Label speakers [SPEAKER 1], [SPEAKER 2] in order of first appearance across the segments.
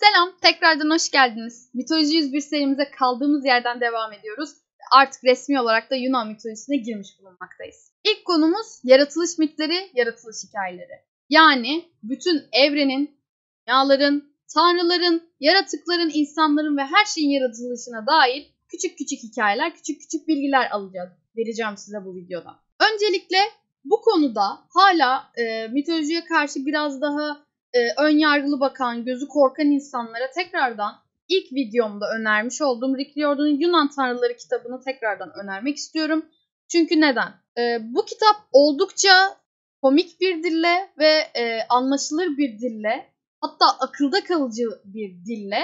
[SPEAKER 1] Selam, tekrardan hoş geldiniz. Mitoloji 101 serimize kaldığımız yerden devam ediyoruz. Artık resmi olarak da Yunan mitolojisine girmiş bulunmaktayız. İlk konumuz yaratılış mitleri, yaratılış hikayeleri. Yani bütün evrenin, dünyaların, tanrıların, yaratıkların, insanların ve her şeyin yaratılışına dair küçük küçük hikayeler, küçük küçük bilgiler alacağız. Vereceğim size bu videoda. Öncelikle bu konuda hala mitolojiye karşı biraz daha ön yargılı bakan, gözü korkan insanlara tekrardan ilk videomda önermiş olduğum Rick Riordan'ın Yunan Tanrıları kitabını tekrardan önermek istiyorum. Çünkü neden? Bu kitap oldukça komik bir dille ve anlaşılır bir dille, hatta akılda kalıcı bir dille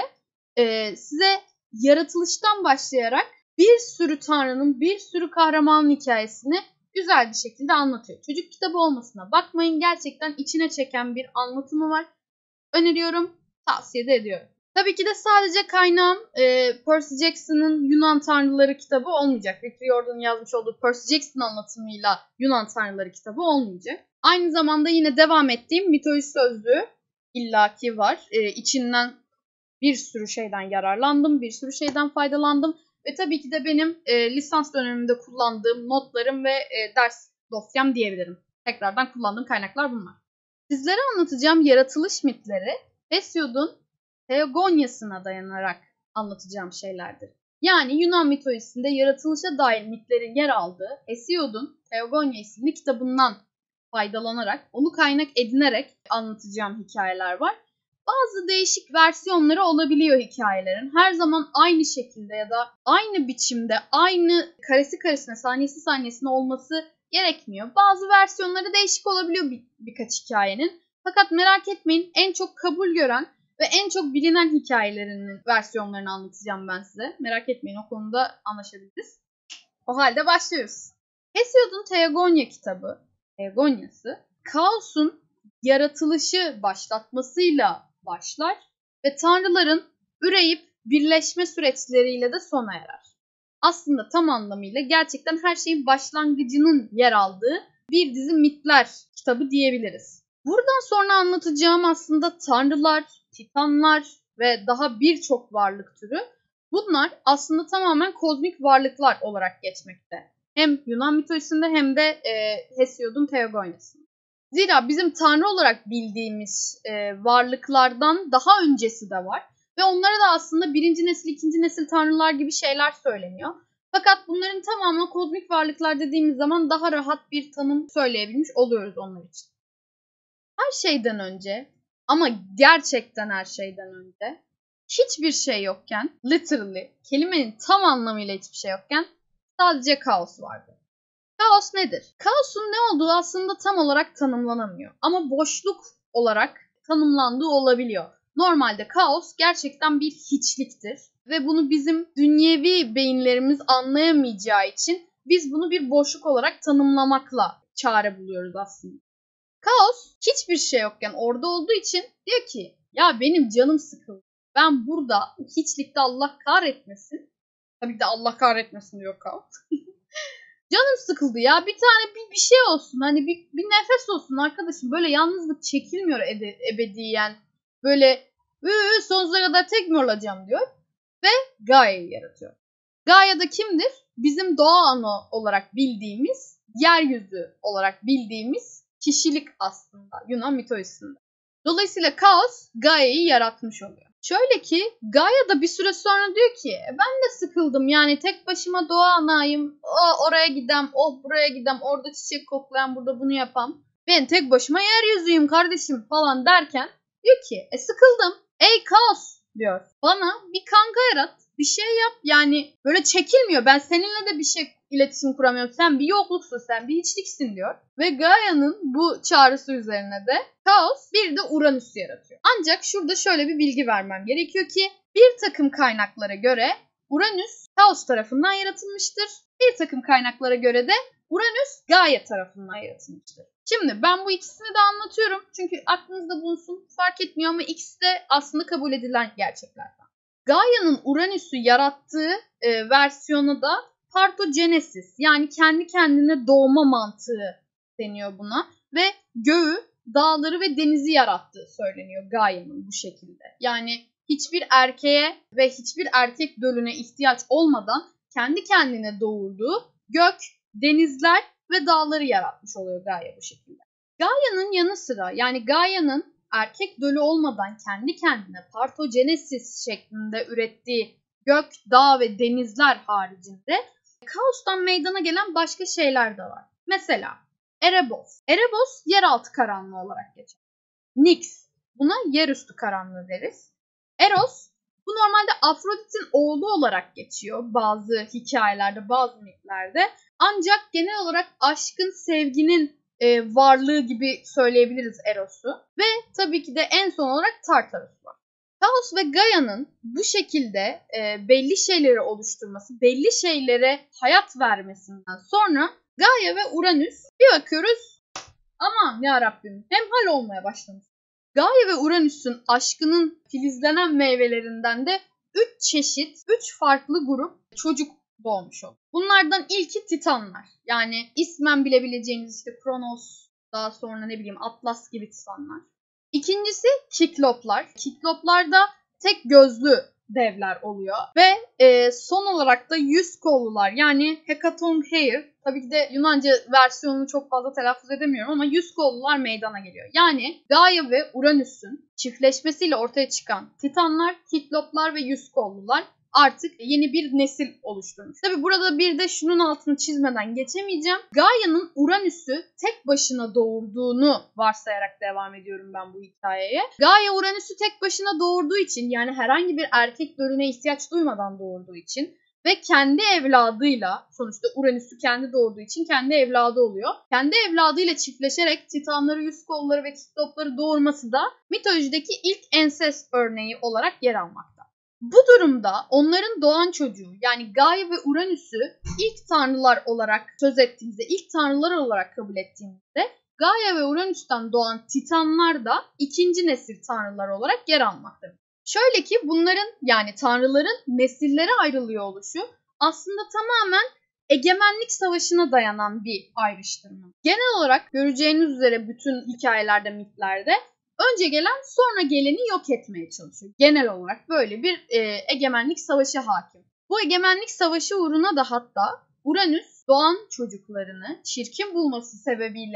[SPEAKER 1] size yaratılıştan başlayarak bir sürü tanrının, bir sürü kahramanın hikayesini güzel bir şekilde anlatıyor. Çocuk kitabı olmasına bakmayın. Gerçekten içine çeken bir anlatımı var. Öneriyorum, tavsiye de ediyorum. Tabii ki de sadece kaynağım Percy Jackson'ın Yunan Tanrıları kitabı olmayacak. Rick Riordan'ın yazmış olduğu Percy Jackson anlatımıyla Yunan Tanrıları kitabı olmayacak. Aynı zamanda yine devam ettiğim mitoloji sözlüğü illaki var. İçinden bir sürü şeyden yararlandım, bir sürü şeyden faydalandım. Ve tabii ki de benim lisans döneminde kullandığım notlarım ve ders dosyam diyebilirim. Tekrardan kullandığım kaynaklar bunlar. Sizlere anlatacağım yaratılış mitleri Hesiod'un Theogonias'ına dayanarak anlatacağım şeylerdir. Yani Yunan mitolojisinde yaratılışa dair mitlerin yer aldığı Hesiod'un Theogonia isimli kitabından faydalanarak, onu kaynak edinerek anlatacağım hikayeler var. Bazı değişik versiyonları olabiliyor hikayelerin. Her zaman aynı şekilde ya da aynı biçimde, aynı karesi karesine, saniyesi saniyesine olması gerekmiyor. Bazı versiyonları değişik olabiliyor birkaç hikayenin. Fakat merak etmeyin, en çok kabul gören ve en çok bilinen hikayelerinin versiyonlarını anlatacağım ben size. Merak etmeyin, o konuda anlaşabiliriz. O halde başlıyoruz. Hesiod'un Theogonia kitabı, Theogonias'ı, kaosun yaratılışı başlatmasıyla başlar ve tanrıların üreyip birleşme süreçleriyle de sona erer. Aslında tam anlamıyla gerçekten her şeyin başlangıcının yer aldığı bir dizi mitler kitabı diyebiliriz. Buradan sonra anlatacağım aslında tanrılar, titanlar ve daha birçok varlık türü. Bunlar aslında tamamen kozmik varlıklar olarak geçmekte. Hem Yunan mitolojisinde hem de Hesiod'un Theogonias'ında. Zira bizim tanrı olarak bildiğimiz varlıklardan daha öncesi de var. Ve onlara da aslında birinci nesil, ikinci nesil tanrılar gibi şeyler söyleniyor. Fakat bunların tamamı kozmik varlıklar dediğimiz zaman daha rahat bir tanım söyleyebilmiş oluyoruz onlar için. Her şeyden önce, ama gerçekten her şeyden önce, hiçbir şey yokken, literally, kelimenin tam anlamıyla hiçbir şey yokken sadece kaos vardı. Kaos nedir? Kaosun ne olduğu aslında tam olarak tanımlanamıyor. Ama boşluk olarak tanımlandığı olabiliyor. Normalde kaos gerçekten bir hiçliktir. Ve bunu bizim dünyevi beyinlerimiz anlayamayacağı için biz bunu bir boşluk olarak tanımlamakla çare buluyoruz aslında. Kaos hiçbir şey yokken orada olduğu için diyor ki ya benim canım sıkıldı. Ben burada hiçlikte Allah kahretmesin. Tabii ki de Allah kahretmesin diyor kaos. Canım sıkıldı ya. Bir tane bir şey olsun. Hani bir nefes olsun arkadaşım. Böyle yalnızlık çekilmiyor ebediyen. Böyle sonsuza kadar tek mi olacağım diyor. Ve Gaia'yı yaratıyor. Gaia da kimdir? Bizim doğa ana olarak bildiğimiz, yeryüzü olarak bildiğimiz kişilik aslında Yunan mitolojisinde. Dolayısıyla kaos Gaia'yı yaratmış oluyor. Şöyle ki Gaia da bir süre sonra diyor ki ben de sıkıldım yani tek başıma doğa anayım. Oraya gidem, buraya gidem, orada çiçek koklayan, burada bunu yapam. Ben tek başıma yeryüzüyüm kardeşim falan derken diyor ki sıkıldım. Ey kaos diyor. Bana bir kanka yarat, bir şey yap. Yani böyle çekilmiyor. Ben seninle de bir şey iletişim kuramıyorum. Sen bir yokluksun, sen bir hiçliksin diyor. Ve Gaia'nın bu çağrısı üzerine de kaos bir de Uranüs'ü yaratıyor. Ancak şurada şöyle bir bilgi vermem gerekiyor ki bir takım kaynaklara göre Uranüs kaos tarafından yaratılmıştır. Bir takım kaynaklara göre de Uranüs Gaia tarafından yaratılmıştır. Şimdi ben bu ikisini de anlatıyorum. Çünkü aklınızda bulunsun, fark etmiyor ama ikisi de aslında kabul edilen gerçeklerden. Gaia'nın Uranüs'ü yarattığı versiyonu da partogenesis, yani kendi kendine doğma mantığı deniyor buna. Ve göğü, dağları ve denizi yarattığı söyleniyor Gaia'nın bu şekilde. Yani hiçbir erkeğe ve hiçbir erkek dölüne ihtiyaç olmadan kendi kendine doğurduğu gök, denizler ve dağları yaratmış oluyor Gaia bu şekilde. Gaia'nın yanı sıra, yani Gaia'nın erkek dölü olmadan kendi kendine partogenesis şeklinde ürettiği gök, dağ ve denizler haricinde kaostan meydana gelen başka şeyler de var. Mesela Erebos. Erebos yeraltı karanlığı olarak geçer. Nyx, buna yerüstü karanlığı deriz. Eros, bu normalde Afrodit'in oğlu olarak geçiyor bazı hikayelerde, bazı mitlerde. Ancak genel olarak aşkın, sevginin varlığı gibi söyleyebiliriz Eros'u. Ve tabii ki de en son olarak Tartarus var. Kaos ve Gaia'nın bu şekilde belli şeyleri oluşturması, belli şeylere hayat vermesinden sonra Gaia ve Uranüs bir bakıyoruz, aman yarabbim hemhal olmaya başlamış. Gaia ve Uranüs'ün aşkının filizlenen meyvelerinden de 3 çeşit, 3 farklı grup çocuk doğmuş oldu. Bunlardan ilki Titanlar. Yani ismen bilebileceğiniz işte Kronos, daha sonra ne bileyim Atlas gibi Titanlar. İkincisi Kikloplar. Kikloplar da tek gözlü devler oluyor. Ve son olarak da 100 kollular, yani Hecatoncheir. Tabii ki de Yunanca versiyonunu çok fazla telaffuz edemiyorum ama 100 kollular meydana geliyor. Yani Gaia ve Uranüs'ün çiftleşmesiyle ortaya çıkan Titanlar, Kikloplar ve 100 kollular artık yeni bir nesil oluşturmuş. Tabii burada bir de şunun altını çizmeden geçemeyeceğim. Gaia'nın Uranüs'ü tek başına doğurduğunu varsayarak devam ediyorum ben bu hikayeye. Gaia Uranüs'ü tek başına doğurduğu için, yani herhangi bir erkek dölüne ihtiyaç duymadan doğurduğu için ve kendi evladıyla, sonuçta Uranüs'ü kendi doğurduğu için kendi evladı oluyor. Kendi evladıyla çiftleşerek Titanları, 100 kolları ve Kiklopları doğurması da mitolojideki ilk ensest örneği olarak yer almakta. Bu durumda onların doğan çocuğu, yani Gaia ve Uranüs'ü ilk tanrılar olarak söz ettiğimizde, ilk tanrılar olarak kabul ettiğimizde Gaia ve Uranüs'ten doğan Titanlar da ikinci nesil tanrılar olarak yer almaktadır. Şöyle ki bunların, yani tanrıların nesillere ayrılıyor oluşu aslında tamamen egemenlik savaşına dayanan bir ayrıştırma. Genel olarak göreceğiniz üzere bütün hikayelerde, mitlerde önce gelen sonra geleni yok etmeye çalışıyor. Genel olarak böyle bir egemenlik savaşı hakim. Bu egemenlik savaşı uğruna da hatta Uranüs doğan çocuklarını çirkin bulması sebebiyle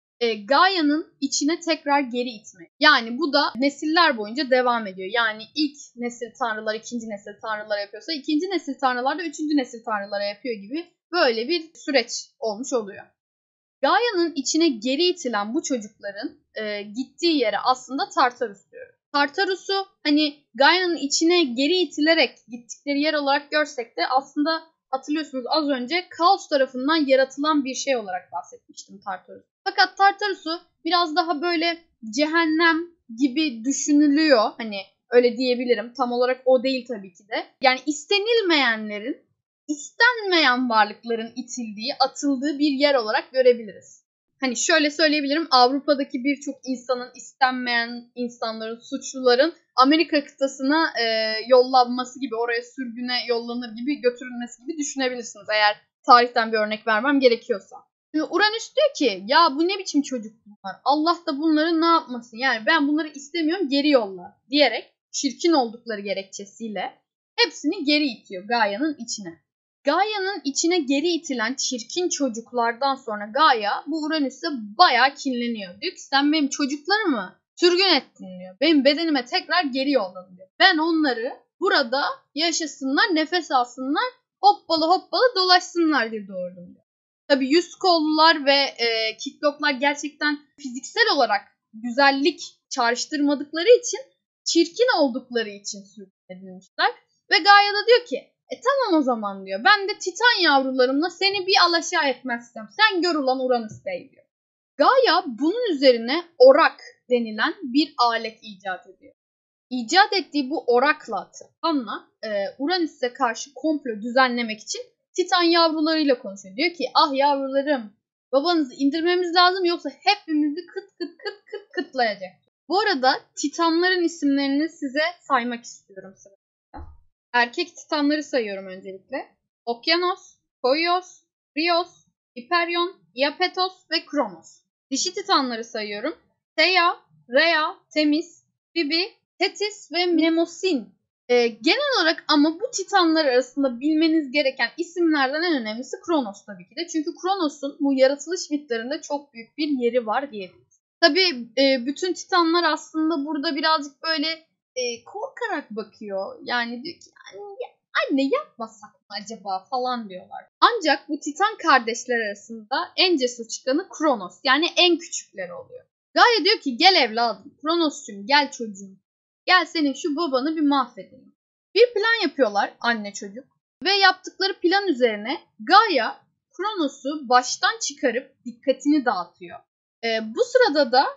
[SPEAKER 1] Gaia'nın içine tekrar geri itmek. Yani bu da nesiller boyunca devam ediyor. Yani ilk nesil tanrılar ikinci nesil tanrılara yapıyorsa ikinci nesil tanrılar da üçüncü nesil tanrılara yapıyor gibi böyle bir süreç olmuş oluyor. Gaia'nın içine geri itilen bu çocukların gittiği yere aslında Tartarus diyoruz. Tartarus'u hani Gaia'nın içine geri itilerek gittikleri yer olarak görsek de aslında hatırlıyorsunuz az önce Kaos tarafından yaratılan bir şey olarak bahsetmiştim Tartarus. Fakat Tartarus'u biraz daha böyle cehennem gibi düşünülüyor. Hani öyle diyebilirim. Tam olarak o değil tabii ki de. Yani istenilmeyenlerin, istenmeyen varlıkların itildiği, atıldığı bir yer olarak görebiliriz. Hani şöyle söyleyebilirim, Avrupa'daki birçok insanın, istenmeyen insanların, suçluların Amerika kıtasına yollanması gibi, oraya sürgüne yollanır gibi, götürülmesi gibi düşünebilirsiniz eğer tarihten bir örnek vermem gerekiyorsa. Şimdi Uranüs diyor ki ya bu ne biçim çocuk bunlar, Allah da bunları ne yapmasın, yani ben bunları istemiyorum, geri yolla diyerek çirkin oldukları gerekçesiyle hepsini geri itiyor Gaia'nın içine. Gaia'nın içine geri itilen çirkin çocuklardan sonra Gaia bu Uranüs'e bayağı kinleniyor. Diyor ki sen benim çocuklarımı sürgün ettin diyor. Benim bedenime tekrar geri yolladın diyor. Ben onları burada yaşasınlar, nefes alsınlar, hoppalı hoppalı dolaşsınlar diye doğurdum diyor. Tabii 100 kollular ve Kikloplar gerçekten fiziksel olarak güzellik çağrıştırmadıkları için, çirkin oldukları için sürgün edilmişler. Ve Gaia da diyor ki tamam o zaman diyor. Ben de Titan yavrularımla seni bir alaşağı etmezsem sen gör ulan Uranüs Bey diyor. Gaia bunun üzerine orak denilen bir alet icat ediyor. İcat ettiği bu orakla, Titan'la Uranüs'e karşı komplo düzenlemek için Titan yavrularıyla konuşuyor. Diyor ki ah yavrularım, babanızı indirmemiz lazım yoksa hepimizi kıt kıt kıt kıt kıtlayacak. Bu arada Titanların isimlerini size saymak istiyorum sırada. Erkek Titanları sayıyorum öncelikle. Okyanos, Koios, Rios, Hyperion, Iapetos ve Kronos. Dişi Titanları sayıyorum. Theia, Rhea, Themis, Phoebe, Tetis ve Mnemosyne. Genel olarak ama bu titanlar arasında bilmeniz gereken isimlerden en önemlisi Kronos tabii ki de. Çünkü Kronos'un bu yaratılış mitlerinde çok büyük bir yeri var diyebiliriz. Tabii bütün titanlar aslında burada birazcık böyle korkarak bakıyor. Yani diyor ki anne yapmasak mı acaba falan diyorlar. Ancak bu titan kardeşler arasında en cesur çıkanı Kronos. Yani en küçükleri oluyor. Gaia diyor ki gel evladım, Kronos'cum gel çocuğum. Gel senin şu babanı bir mahvedelim. Bir plan yapıyorlar anne çocuk. Ve yaptıkları plan üzerine Gaia Kronos'u baştan çıkarıp dikkatini dağıtıyor. Bu sırada da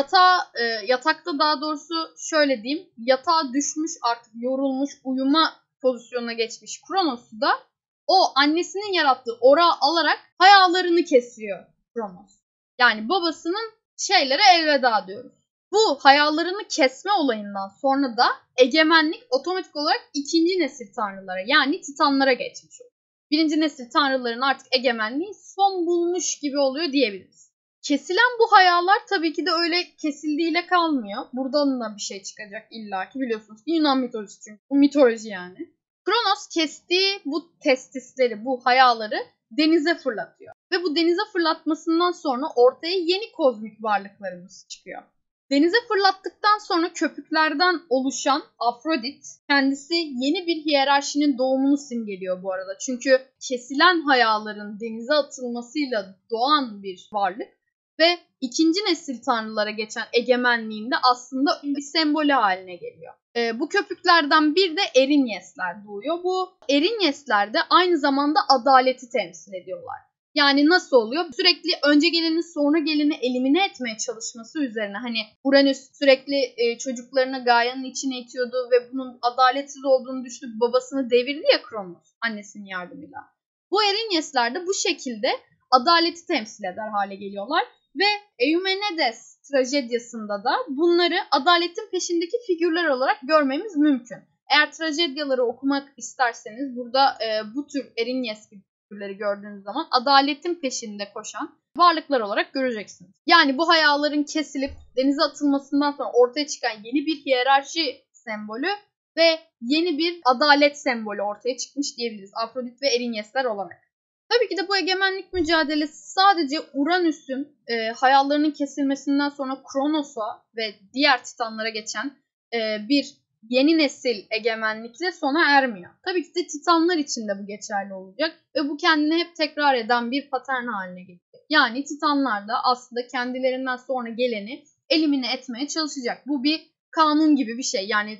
[SPEAKER 1] yatakta daha doğrusu şöyle diyeyim, yatağa düşmüş artık yorulmuş uyuma pozisyonuna geçmiş Kronos'u da o annesinin yarattığı ora alarak hayalarını kesiyor Kronos. Yani babasının şeylere elveda diyoruz. Bu hayallerini kesme olayından sonra da egemenlik otomatik olarak ikinci nesil tanrılara yani titanlara geçmiş oluyor. Birinci nesil tanrıların artık egemenliği son bulmuş gibi oluyor diyebiliriz. Kesilen bu hayaller tabii ki de öyle kesildiğiyle kalmıyor. Buradan da bir şey çıkacak illaki biliyorsunuz ki Yunan mitolojisi çünkü. Bu mitoloji yani. Kronos kestiği bu testisleri, bu hayaları denize fırlatıyor. Ve bu denize fırlatmasından sonra ortaya yeni kozmik varlıklarımız çıkıyor. Denize fırlattıktan sonra köpüklerden oluşan Afrodit kendisi yeni bir hiyerarşinin doğumunu simgeliyor bu arada. Çünkü kesilen hayaların denize atılmasıyla doğan bir varlık ve ikinci nesil tanrılara geçen egemenliğinde aslında bir sembolü haline geliyor. Bu köpüklerden bir de Erinyesler doğuyor. Bu Erinyesler de aynı zamanda adaleti temsil ediyorlar. Yani nasıl oluyor? Sürekli önce geleni sonra geleni elimine etmeye çalışması üzerine hani Uranüs sürekli çocuklarını Gaia'nın içine itiyordu ve bunun adaletsiz olduğunu düşünüp babasını devirdi ya Kronos annesinin yardımıyla. Bu Erinyesler de bu şekilde adaleti temsil eder hale geliyorlar ve Eumenides trajedyasında da bunları adaletin peşindeki figürler olarak görmemiz mümkün. Eğer trajedyaları okumak isterseniz burada bu tür Erinyes figürleri gördüğünüz zaman adaletin peşinde koşan varlıklar olarak göreceksiniz. Yani bu hayaların kesilip denize atılmasından sonra ortaya çıkan yeni bir hiyerarşi sembolü ve yeni bir adalet sembolü ortaya çıkmış diyebiliriz. Afrodit ve Erinyesler olarak. Tabii ki de bu egemenlik mücadelesi sadece Uranüs'ün hayallerinin kesilmesinden sonra Kronos'a ve diğer titanlara geçen bir yeni nesil egemenlikle sona ermiyor. Tabii ki de titanlar için de bu geçerli olacak ve bu kendini hep tekrar eden bir patern haline gelecek. Yani titanlar da aslında kendilerinden sonra geleni elimine etmeye çalışacak. Bu bir kanun gibi bir şey. Yani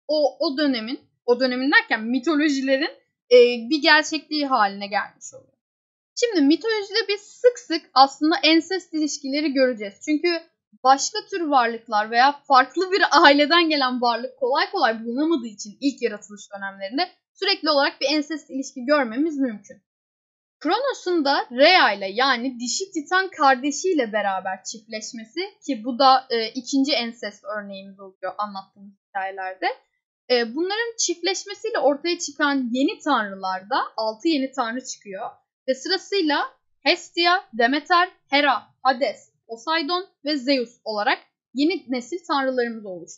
[SPEAKER 1] o dönemin derken mitolojilerin bir gerçekliği haline gelmiş oluyor. Şimdi mitolojide biz sık sık aslında ensest ilişkileri göreceğiz. Çünkü başka tür varlıklar veya farklı bir aileden gelen varlık kolay kolay bulunamadığı için ilk yaratılış dönemlerinde sürekli olarak bir ensest ilişki görmemiz mümkün. Kronos'un da Rhea ile yani dişi titan kardeşiyle beraber çiftleşmesi ki bu da ikinci ensest örneğimiz oluyor anlattığımız hikayelerde. Bunların çiftleşmesiyle ortaya çıkan yeni tanrılarda 6 yeni tanrı çıkıyor. Ve sırasıyla Hestia, Demeter, Hera, Hades, Poseidon ve Zeus olarak yeni nesil tanrılarımız oluştu.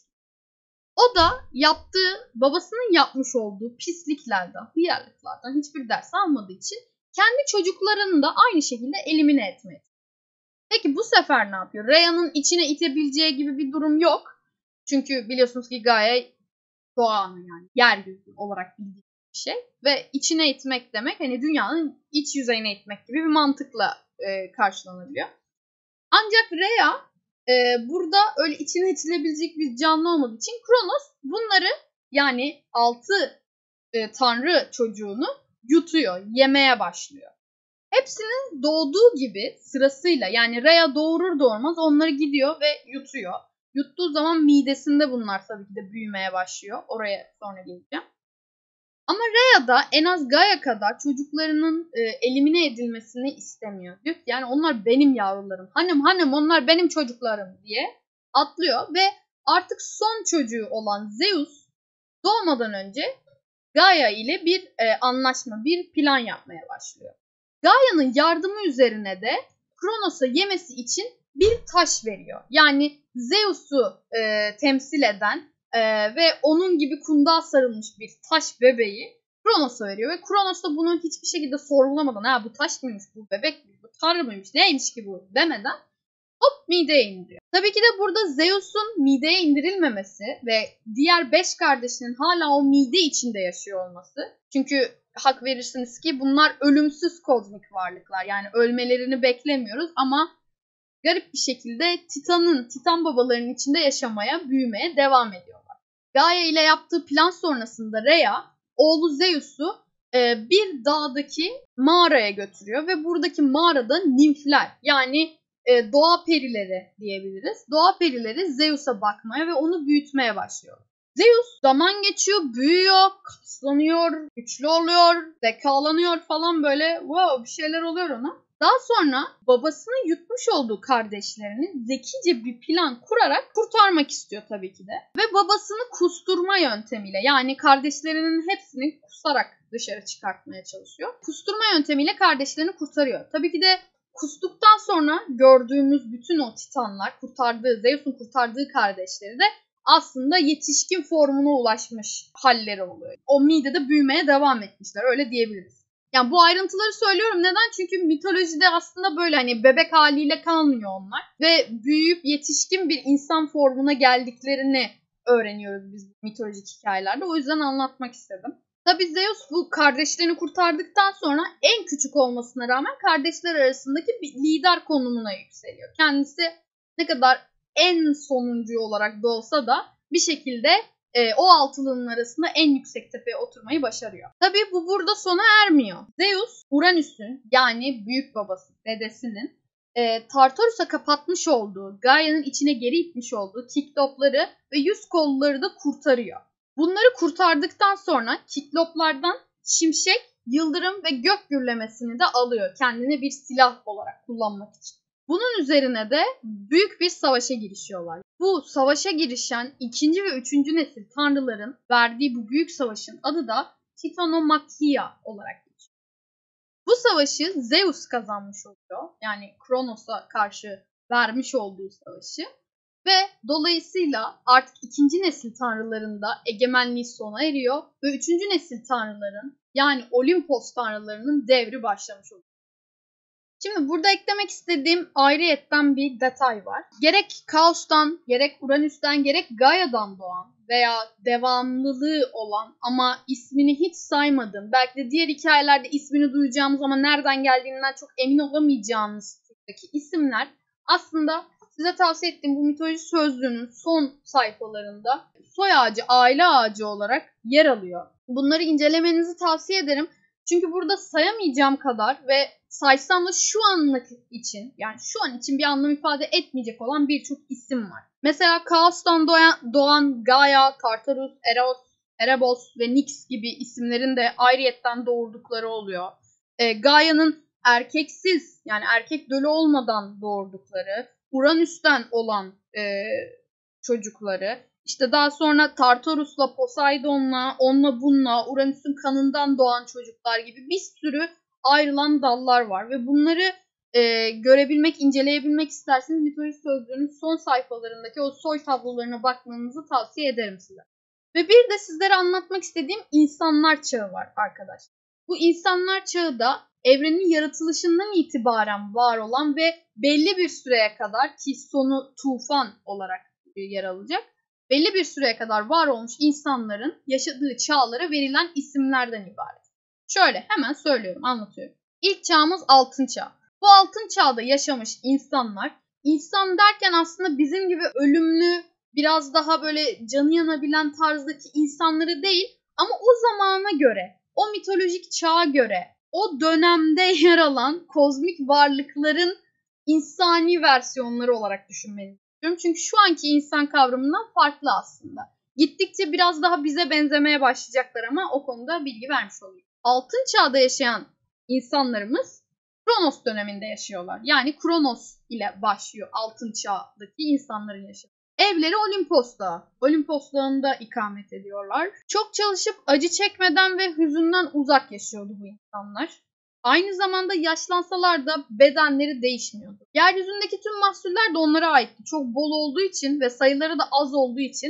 [SPEAKER 1] O da babasının yapmış olduğu pisliklerden, hıyarlıklardan hiçbir ders almadığı için kendi çocuklarını da aynı şekilde elimine etmeye. Peki bu sefer ne yapıyor? Rhea'nın içine itebileceği gibi bir durum yok. Çünkü biliyorsunuz ki Gaia doğanın yani yeryüzü olarak bildiğimiz bir şey. Ve içine itmek demek hani dünyanın iç yüzeyine itmek gibi bir mantıkla karşılanabiliyor. Ancak Rhea burada öyle içine itilebilecek bir canlı olmadığı için Kronos bunları yani 6 tanrı çocuğunu yutuyor, yemeye başlıyor. Hepsinin doğduğu gibi sırasıyla yani Rhea doğurur doğurmaz onları gidiyor ve yutuyor. Yuttuğu zaman midesinde bunlar tabii ki de büyümeye başlıyor. Oraya sonra geleceğim. Ama Rhea da en az Gaia kadar çocuklarının elimine edilmesini istemiyor. Diyor ki yani onlar benim yavrularım. Hanım onlar benim çocuklarım diye atlıyor ve artık son çocuğu olan Zeus doğmadan önce Gaia ile bir anlaşma, bir plan yapmaya başlıyor. Gaia'nın yardımı üzerine de Kronos'a yemesi için bir taş veriyor. Yani Zeus'u temsil eden ve onun gibi kundağa sarılmış bir taş bebeği Kronos'a veriyor. Ve Kronos da bunu hiçbir şekilde sorgulamadan ha bu taş mıymış, bu bebek mi, bu tanrı mıymış, neymiş ki bu demeden hop mideye indiriyor. Tabii ki de burada Zeus'un mideye indirilmemesi ve diğer 5 kardeşinin hala o mide içinde yaşıyor olması. Çünkü hak verirsiniz ki bunlar ölümsüz kozmik varlıklar. Yani ölmelerini beklemiyoruz ama garip bir şekilde Titan babalarının içinde yaşamaya, büyümeye devam ediyorlar. Gaia ile yaptığı plan sonrasında Rhea, oğlu Zeus'u bir dağdaki mağaraya götürüyor ve buradaki mağarada nimfler yani doğa perileri diyebiliriz. Doğa perileri Zeus'a bakmaya ve onu büyütmeye başlıyor. Zeus zaman geçiyor, büyüyor, kaslanıyor, güçlü oluyor, zekalanıyor falan böyle wow bir şeyler oluyor ona. Daha sonra babasının yutmuş olduğu kardeşlerini zekice bir plan kurarak kurtarmak istiyor tabii ki de. Ve babasını kusturma yöntemiyle yani kardeşlerinin hepsini kusarak dışarı çıkartmaya çalışıyor. Kusturma yöntemiyle kardeşlerini kurtarıyor. Tabii ki de kustuktan sonra gördüğümüz bütün o titanlar, Zeus'un kurtardığı kardeşleri de aslında yetişkin formuna ulaşmış halleri oluyor. O midede büyümeye devam etmişler öyle diyebiliriz. Yani bu ayrıntıları söylüyorum neden? Çünkü mitolojide aslında böyle hani bebek haliyle kalmıyor onlar. Ve büyüyüp yetişkin bir insan formuna geldiklerini öğreniyoruz biz mitolojik hikayelerde. O yüzden anlatmak istedim. Tabii Zeus bu kardeşlerini kurtardıktan sonra en küçük olmasına rağmen kardeşler arasındaki bir lider konumuna yükseliyor. Kendisi ne kadar en sonuncu olarak da olsa da bir şekilde o altılının arasında en yüksek tepeye oturmayı başarıyor. Tabii bu burada sona ermiyor. Zeus, Uranüs'ün yani büyük babası, dedesinin Tartarus'a kapatmış olduğu, Gaia'nın içine geri itmiş olduğu Kiklopları ve 100 kolluları da kurtarıyor. Bunları kurtardıktan sonra Kikloplardan şimşek, yıldırım ve gök gürlemesini de alıyor kendine bir silah olarak kullanmak için. Bunun üzerine de büyük bir savaşa girişiyorlar. Bu savaşa girişen 2. ve 3. nesil tanrıların verdiği bu büyük savaşın adı da Titanomachia olarak geçiyor. Bu savaşı Zeus kazanmış oluyor. Yani Kronos'a karşı vermiş olduğu savaşı. Ve dolayısıyla artık 2. nesil tanrıların da egemenliği sona eriyor. Ve 3. nesil tanrıların yani Olimpos tanrılarının devri başlamış oluyor. Şimdi burada eklemek istediğim ayrıyetten bir detay var. Gerek Kaos'tan, gerek Uranüs'ten, gerek Gaia'dan doğan veya devamlılığı olan ama ismini hiç saymadığım, belki de diğer hikayelerde ismini duyacağımız ama nereden geldiğinden çok emin olamayacağımız türdeki isimler aslında size tavsiye ettiğim bu mitoloji sözlüğünün son sayfalarında soy ağacı, aile ağacı olarak yer alıyor. Bunları incelemenizi tavsiye ederim. Çünkü burada sayamayacağım kadar ve saysam da şu anlık için yani şu an için bir anlam ifade etmeyecek olan birçok isim var. Mesela Kaos'tan doğan Gaia, Tartarus, Erebos ve Nyx gibi isimlerin de ayrıyetten doğurdukları oluyor. Gaia'nın erkeksiz yani erkek dölü olmadan doğurdukları, Uranüs'ten olan çocukları, İşte daha sonra Tartarus'la, Poseidon'la, onunla bununla, Uranüs'ün kanından doğan çocuklar gibi bir sürü ayrılan dallar var. Ve bunları görebilmek, inceleyebilmek isterseniz mitoloji sözlüğünün son sayfalarındaki o soy tablolarına bakmanızı tavsiye ederim size. Ve bir de sizlere anlatmak istediğim insanlar çağı var arkadaşlar. Bu insanlar çağı da evrenin yaratılışından itibaren var olan ve belli bir süreye kadar ki sonu tufan olarak yer alacak. Belli bir süreye kadar var olmuş insanların yaşadığı çağlara verilen isimlerden ibaret. Şöyle hemen söylüyorum, anlatıyorum. İlk çağımız altın çağ. Bu altın çağda yaşamış insanlar, insan derken aslında bizim gibi ölümlü, biraz daha böyle canı yanabilen tarzdaki insanları değil ama o zamana göre, o mitolojik çağa göre, o dönemde yer alan kozmik varlıkların insani versiyonları olarak düşünmeniz. Çünkü şu anki insan kavramından farklı aslında. Gittikçe biraz daha bize benzemeye başlayacaklar ama o konuda bilgi vermiş olayım. Altın çağda yaşayan insanlarımız Kronos döneminde yaşıyorlar. Yani Kronos ile başlıyor altın çağdaki insanların yaşamı. Evleri Olimpos Dağı. Olimpos Dağı'nda ikamet ediyorlar. Çok çalışıp acı çekmeden ve hüzünden uzak yaşıyordu bu insanlar. Aynı zamanda yaşlansalar da bedenleri değişmiyordu. Yeryüzündeki tüm mahsuller de onlara aitti. Çok bol olduğu için ve sayıları da az olduğu için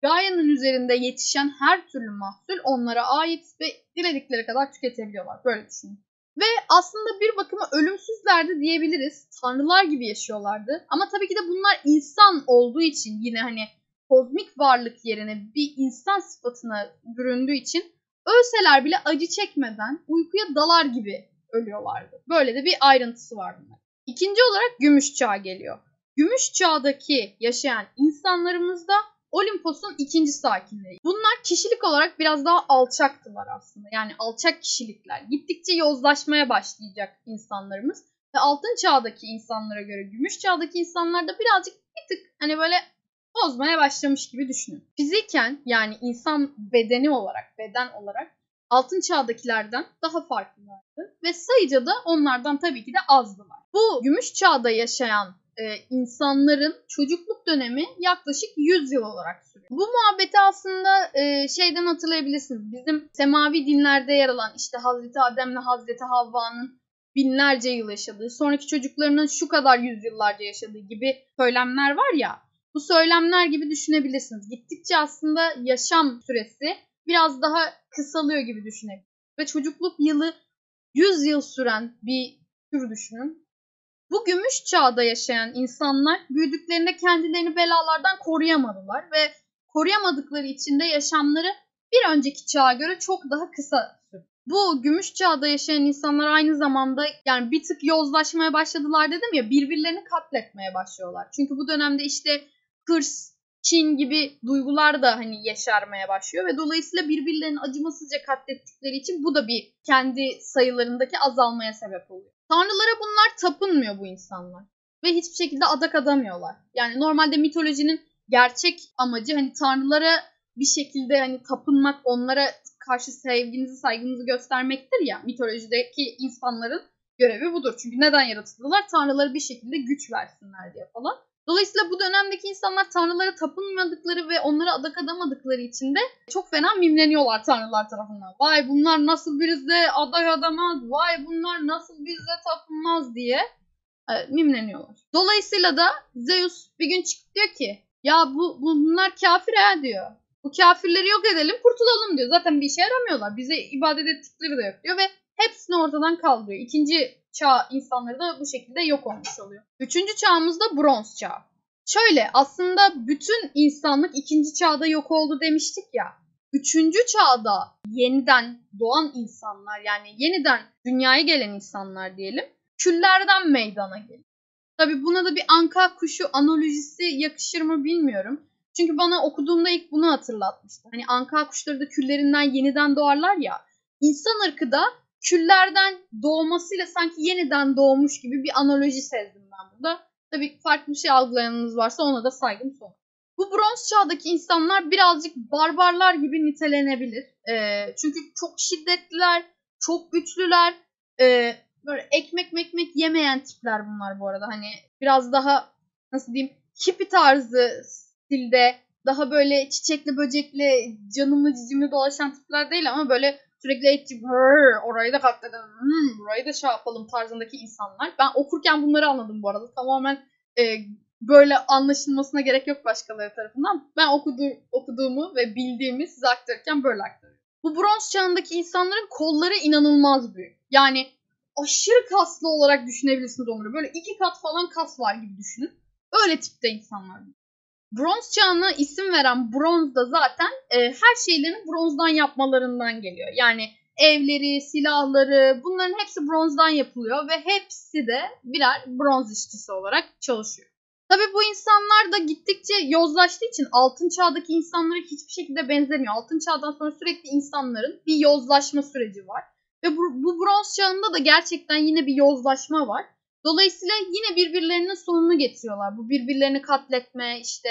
[SPEAKER 1] Gaia'nın üzerinde yetişen her türlü mahsul onlara ait ve diledikleri kadar tüketebiliyorlar. Böyle düşünün. Ve aslında bir bakıma ölümsüzlerdi diyebiliriz. Tanrılar gibi yaşıyorlardı. Ama tabii ki de bunlar insan olduğu için, yine hani kozmik varlık yerine bir insan sıfatına büründüğü için ölseler bile acı çekmeden uykuya dalar gibi ölüyorlardı. Böyle de bir ayrıntısı var bunlar. İkinci olarak Gümüş Çağ geliyor. Gümüş Çağ'daki yaşayan insanlarımız da Olimpos'un ikinci sakinleri. Bunlar kişilik olarak biraz daha alçaktılar aslında. Yani alçak kişilikler. Gittikçe yozlaşmaya başlayacak insanlarımız. Ve altın çağdaki insanlara göre gümüş çağdaki insanlar da birazcık bir tık hani böyle bozmaya başlamış gibi düşünün. Fiziken, yani insan bedeni olarak, beden olarak altın çağdakilerden daha farklılardı. Ve sayıca da onlardan tabii ki de azdılar. Bu gümüş çağda yaşayan insanların çocukluk dönemi yaklaşık 100 yıl olarak sürüyor. Bu muhabbeti aslında şeyden hatırlayabilirsiniz. Bizim semavi dinlerde yer alan işte Hazreti Adem'le Hazreti Havva'nın binlerce yıl yaşadığı, sonraki çocuklarının şu kadar yüzyıllarca yaşadığı gibi söylemler var ya. Bu söylemler gibi düşünebilirsiniz. Gittikçe aslında yaşam süresi biraz daha kısalıyor gibi düşünebilirsiniz. Ve çocukluk yılı 100 yıl süren bir tür düşünün. Bu gümüş çağda yaşayan insanlar büyüdüklerinde kendilerini belalardan koruyamadılar ve koruyamadıkları için de yaşamları bir önceki çağa göre çok daha kısa sürdü. Bu gümüş çağda yaşayan insanlar aynı zamanda yani bir tık yozlaşmaya başladılar dedim ya, birbirlerini katletmeye başlıyorlar. Çünkü bu dönemde işte hırs, kin gibi duygular da hani yeşermeye başlıyor ve dolayısıyla birbirlerini acımasızca katlettikleri için bu da bir kendi sayılarındaki azalmaya sebep oluyor. Tanrılara bunlar tapınmıyor bu insanlar ve hiçbir şekilde adak adamıyorlar. Yani normalde mitolojinin gerçek amacı hani tanrılara bir şekilde hani tapınmak, onlara karşı sevginizi, saygınızı göstermektir ya. Mitolojideki insanların görevi budur. Çünkü neden yaratıldılar? Tanrılara bir şekilde güç versinler diye falan. Dolayısıyla bu dönemdeki insanlar tanrılara tapınmadıkları ve onlara adak adamadıkları için de çok fena mimleniyorlar tanrılar tarafından. Vay bunlar nasıl bize adak adamaz, vay bunlar nasıl bize tapınmaz diye mimleniyorlar. Dolayısıyla da Zeus bir gün çıkıp diyor ki ya bunlar kafir ha diyor. Bu kafirleri yok edelim, kurtulalım diyor. Zaten bir işe yaramıyorlar. Bize ibadet ettikleri de yok diyor ve hepsini ortadan kaldırıyor. İkinci çağ insanları da bu şekilde yok olmuş oluyor. Üçüncü çağımız da bronz çağı. Şöyle aslında bütün insanlık ikinci çağda yok oldu demiştik ya. Üçüncü çağda yeniden doğan insanlar, yani yeniden dünyaya gelen insanlar diyelim, küllerden meydana geliyor. Tabii buna da bir anka kuşu analojisi yakışır mı bilmiyorum. Çünkü bana okuduğumda ilk bunu hatırlatmıştı. Hani anka kuşları da küllerinden yeniden doğarlar ya. İnsan ırkı da küllerden doğmasıyla sanki yeniden doğmuş gibi bir analoji sezdim ben burada. Tabii farklı bir şey algılayanınız varsa ona da saygım sonsuz. Bu bronz çağdaki insanlar birazcık barbarlar gibi nitelenebilir. Çünkü çok şiddetliler, çok güçlüler. Böyle ekmek yemeyen tipler bunlar bu arada. Hani biraz daha nasıl diyeyim hippie tarzı stilde, daha böyle çiçekli böcekli canımlı cicimli dolaşan tipler değil ama böyle sürekli etçi orayı da katledelim, burayı da şey yapalım tarzındaki insanlar. Ben okurken bunları anladım bu arada. Tamamen böyle anlaşılmasına gerek yok başkaları tarafından. Ben okuduğumu ve bildiğimi size aktarırken böyle aktarıyorum. Bu bronz çağındaki insanların kolları inanılmaz büyük. Yani aşırı kaslı olarak düşünebilirsiniz onları. Böyle 2 kat falan kas var gibi düşünün. Öyle tipte insanlar. Bronz çağına isim veren bronz da zaten her şeylerini bronzdan yapmalarından geliyor. Yani evleri, silahları bunların hepsi bronzdan yapılıyor ve hepsi de birer bronz işçisi olarak çalışıyor. Tabii bu insanlar da gittikçe yozlaştığı için altın çağdaki insanlara hiçbir şekilde benzemiyor. Altın çağdan sonra sürekli insanların bir yozlaşma süreci var. Ve bu bronz çağında da gerçekten yine bir yozlaşma var. Dolayısıyla yine birbirlerinin sonunu getiriyorlar. Bu birbirlerini katletme, işte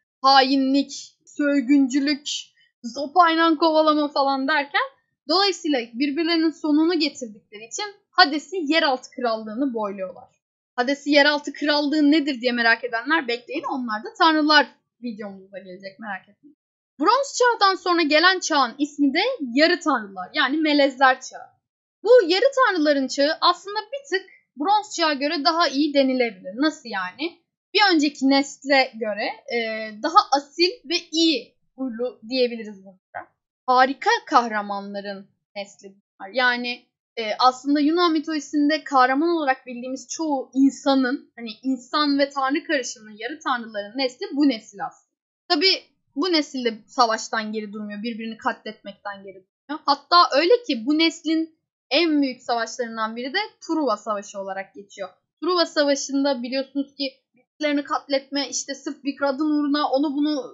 [SPEAKER 1] hainlik, soyguncülük, sopayla kovalama falan derken dolayısıyla birbirlerinin sonunu getirdikleri için Hades'in yeraltı krallığını boyluyorlar. Hades'in yeraltı krallığı nedir diye merak edenler bekleyin. Onlar da tanrılar videomuzda gelecek, merak etmeyin. Bronz çağdan sonra gelen çağın ismi de yarı tanrılar, yani melezler çağı. Bu yarı tanrıların çağı aslında bir tık bronz çağa göre daha iyi denilebilir. Nasıl yani? Bir önceki nesle göre daha asil ve iyi huylu diyebiliriz bunlara. Harika kahramanların nesli bunlar. Yani aslında Yunan mitolojisinde kahraman olarak bildiğimiz çoğu insanın, hani insan ve tanrı karışımının, yarı tanrıların nesli bu nesil aslında. Tabii bu nesil de savaştan geri durmuyor, birbirini katletmekten geri durmuyor. Hatta öyle ki bu neslin en büyük savaşlarından biri de Truva Savaşı olarak geçiyor. Truva Savaşı'nda biliyorsunuz ki birbirlerini katletme, işte sırf bir kadın uğruna onu bunu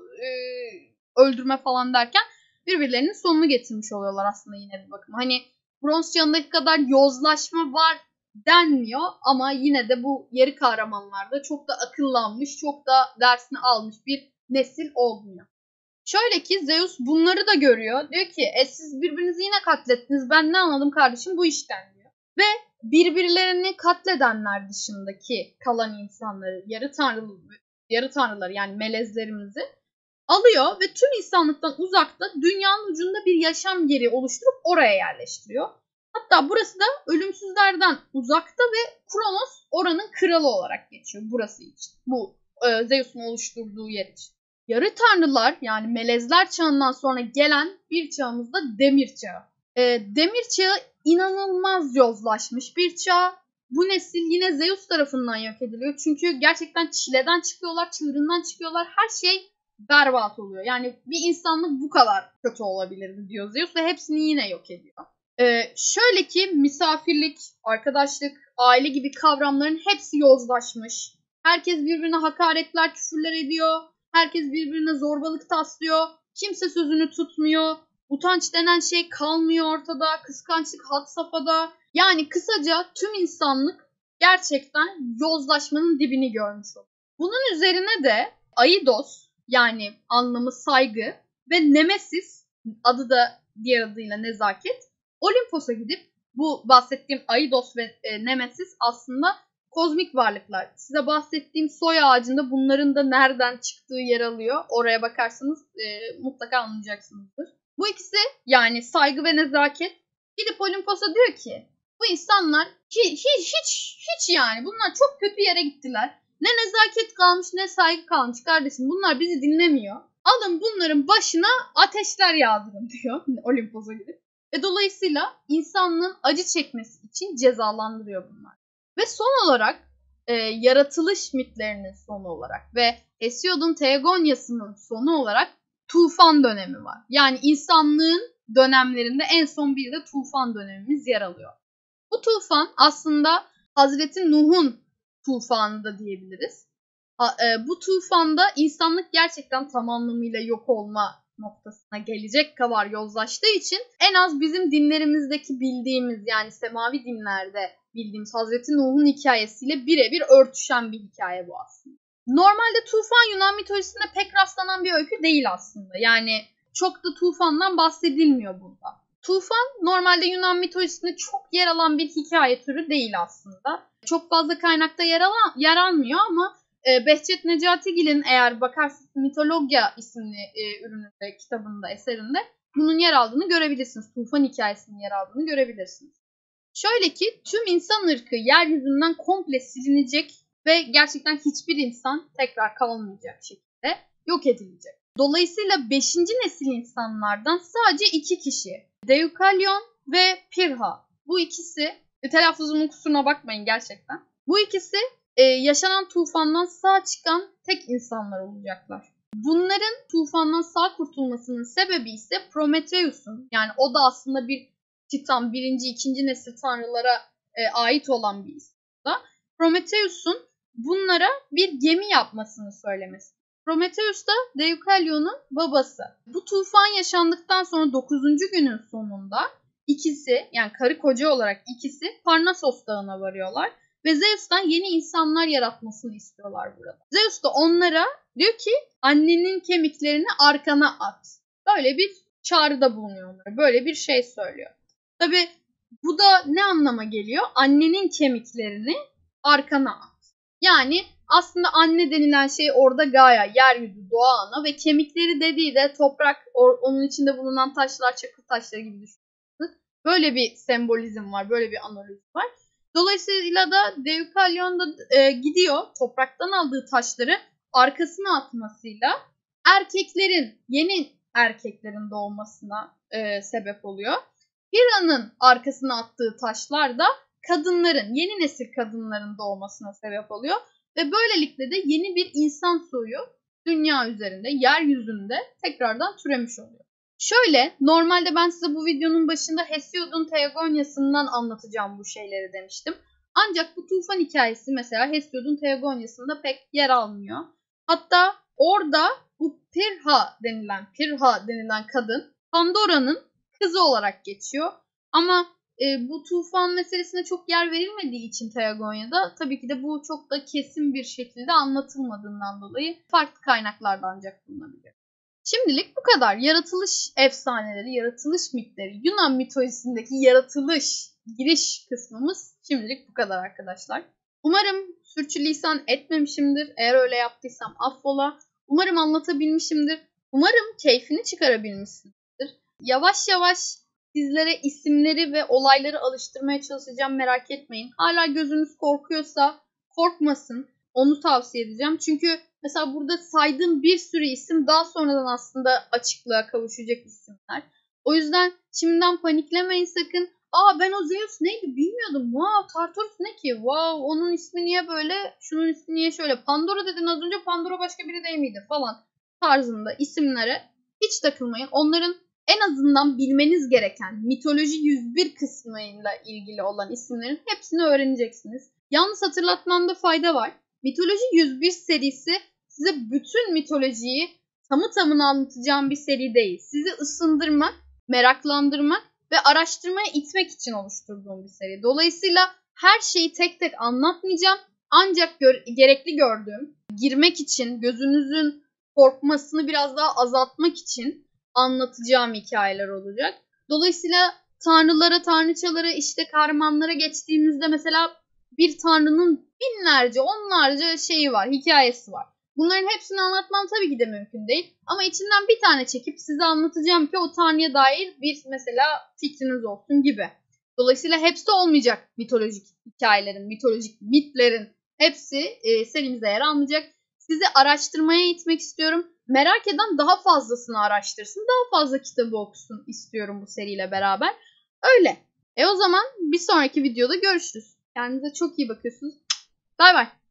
[SPEAKER 1] öldürme falan derken birbirlerinin sonunu getirmiş oluyorlar aslında yine bir bakıma. Hani Bronz Çağı'ndaki kadar yozlaşma var denmiyor ama yine de bu yarı kahramanlarda çok da akıllanmış, çok da dersini almış bir nesil olmuyor. Şöyle ki Zeus bunları da görüyor. Diyor ki siz birbirinizi yine katlettiniz. Ben ne anladım kardeşim bu işten diyor. Ve birbirlerini katledenler dışındaki kalan insanları, yarı tanrıları yani melezlerimizi alıyor ve tüm insanlıktan uzakta dünyanın ucunda bir yaşam yeri oluşturup oraya yerleştiriyor. Hatta burası da ölümsüzlerden uzakta ve Kronos oranın kralı olarak geçiyor burası için. Bu Zeus'un oluşturduğu yer için. Yarı tanrılar yani melezler çağından sonra gelen bir çağımız da demir çağı. Demir çağı inanılmaz yozlaşmış bir çağ. Bu nesil yine Zeus tarafından yok ediliyor. Çünkü gerçekten çileden çıkıyorlar, çığırından çıkıyorlar. Her şey berbat oluyor. Yani bir insanlık bu kadar kötü olabilirdi diyor Zeus ve hepsini yine yok ediyor. Şöyle ki misafirlik, arkadaşlık, aile gibi kavramların hepsi yozlaşmış. Herkes birbirine hakaretler, küfürler ediyor. Herkes birbirine zorbalık taslıyor. Kimse sözünü tutmuyor. Utanç denen şey kalmıyor ortada. Kıskançlık had safhada. Yani kısaca tüm insanlık gerçekten yozlaşmanın dibini görmüş oluyor. Bunun üzerine de Aidos yani anlamı saygı ve Nemesis adı da diğer adıyla nezaket Olimpos'a gidip bu bahsettiğim Aidos ve Nemesis aslında kozmik varlıklar. Size bahsettiğim soy ağacında bunların da nereden çıktığı yer alıyor. Oraya bakarsanız mutlaka anlayacaksınızdır. Bu ikisi yani saygı ve nezaket gidip Olimpos'a diyor ki bu insanlar hiç yani bunlar çok kötü yere gittiler. Ne nezaket kalmış ne saygı kalmış kardeşim. Bunlar bizi dinlemiyor. Alın bunların başına ateşler yağdırın diyor Olimpos'a gidip. Ve dolayısıyla insanlığın acı çekmesi için cezalandırıyor bunlar. Ve son olarak yaratılış mitlerinin sonu olarak ve Hesiod'un Teogonyası'nın sonu olarak tufan dönemi var. Yani insanlığın dönemlerinde en son bir de tufan dönemimiz yer alıyor. Bu tufan aslında Hazreti Nuh'un tufanı da diyebiliriz. Bu tufanda insanlık gerçekten tam anlamıyla yok olma noktasına gelecek kadar yozlaştığı için en az bizim dinlerimizdeki bildiğimiz yani semavi dinlerde bildiğimiz Hazreti Nuh'un hikayesiyle birebir örtüşen bir hikaye bu aslında. Normalde tufan Yunan mitolojisinde pek rastlanan bir öykü değil aslında. Yani çok da tufandan bahsedilmiyor burada. Tufan normalde Yunan mitolojisinde çok yer alan bir hikaye türü değil aslında. Çok fazla kaynakta yer almıyor ama Behçet Necatigil'in eğer bakarsanız Mitologya isimli ürününde, kitabında, eserinde bunun yer aldığını görebilirsiniz. Tufan hikayesinin yer aldığını görebilirsiniz. Şöyle ki tüm insan ırkı yeryüzünden komple silinecek ve gerçekten hiçbir insan tekrar kalmayacak şekilde yok edilecek. Dolayısıyla 5. nesil insanlardan sadece 2 kişi, Deucalion ve Pirha. Bu ikisi, telaffuzumun kusuruna bakmayın gerçekten. Bu ikisi yaşanan tufandan sağ çıkan tek insanlar olacaklar. Bunların tufandan sağ kurtulmasının sebebi ise Prometheus'un, yani o da aslında bir Titan, 1. 2. nesil tanrılara ait olan bir isim. Prometheus'un bunlara bir gemi yapmasını söylemesi. Prometheus da Deucalion'un babası. Bu tufan yaşandıktan sonra 9. günün sonunda ikisi yani karı koca olarak ikisi Parnassos Dağı'na varıyorlar. Ve Zeus'tan yeni insanlar yaratmasını istiyorlar burada. Zeus da onlara diyor ki annenin kemiklerini arkana at. Böyle bir çağrıda bulunuyor onlara. Böyle bir şey söylüyor. Tabii bu da ne anlama geliyor? Annenin kemiklerini arkana at. Yani aslında anne denilen şey orada Gaia, yeryüzü, doğa ana ve kemikleri dediği de toprak, onun içinde bulunan taşlar, çakıl taşları gibi düşünüyorsunuz. Böyle bir sembolizm var, böyle bir analiz var. Dolayısıyla da Deucalion da gidiyor topraktan aldığı taşları arkasına atmasıyla erkeklerin yeni erkeklerin doğmasına sebep oluyor. Hira'nın arkasına attığı taşlar da kadınların, yeni nesil kadınların doğmasına sebep oluyor. Ve böylelikle de yeni bir insan soyu dünya üzerinde, yeryüzünde tekrardan türemiş oluyor. Şöyle, normalde ben size bu videonun başında Hesiod'un Teogonyası'ndan anlatacağım bu şeyleri demiştim. Ancak bu tufan hikayesi mesela Hesiod'un Teogonyası'nda pek yer almıyor. Hatta orada bu Pirha denilen kadın Pandora'nın kızı olarak geçiyor. Ama bu tufan meselesine çok yer verilmediği için Teogonya'da tabii ki de bu çok da kesin bir şekilde anlatılmadığından dolayı farklı kaynaklarda ancak bulunabilir. Şimdilik bu kadar. Yaratılış efsaneleri, yaratılış mitleri, Yunan mitolojisindeki yaratılış giriş kısmımız şimdilik bu kadar arkadaşlar. Umarım sürçülisan etmemişimdir. Eğer öyle yaptıysam affola. Umarım anlatabilmişimdir. Umarım keyfini çıkarabilmişsinizdir. Yavaş yavaş sizlere isimleri ve olayları alıştırmaya çalışacağım, merak etmeyin. Hala gözünüz korkuyorsa korkmasın. Onu tavsiye edeceğim. Çünkü mesela burada saydığım bir sürü isim daha sonradan aslında açıklığa kavuşacak isimler. O yüzden şimdiden paniklemeyin sakın. Ben o Zeus neydi bilmiyordum. Tartarus ne ki? Onun ismi niye böyle? Şunun ismi niye şöyle? Pandora dedin az önce, Pandora başka biri değil miydi falan tarzında isimlere hiç takılmayın. Onların en azından bilmeniz gereken mitoloji 101 kısmıyla ilgili olan isimlerin hepsini öğreneceksiniz. Yalnız hatırlatmamda fayda var. Mitoloji 101 serisi size bütün mitolojiyi tamı tamına anlatacağım bir seri değil. Sizi ısındırmak, meraklandırmak ve araştırmaya itmek için oluşturduğum bir seri. Dolayısıyla her şeyi tek tek anlatmayacağım. Ancak gerekli gördüğüm, girmek için, gözünüzün korkmasını biraz daha azaltmak için anlatacağım hikayeler olacak. Dolayısıyla tanrılara, tanrıçalara, işte kahramanlara geçtiğimizde mesela bir tanrının binlerce, onlarca şeyi var, hikayesi var. Bunların hepsini anlatmam tabii ki de mümkün değil. Ama içinden bir tane çekip size anlatacağım ki o tanrıya dair bir mesela fikriniz olsun gibi. Dolayısıyla hepsi olmayacak mitolojik hikayelerin, mitolojik mitlerin hepsi serimizde yer almayacak. Sizi araştırmaya itmek istiyorum. Merak eden daha fazlasını araştırsın, daha fazla kitabı okusun istiyorum bu seriyle beraber. Öyle. O zaman bir sonraki videoda görüşürüz. Kendinize çok iyi bakıyorsunuz. Bay bay.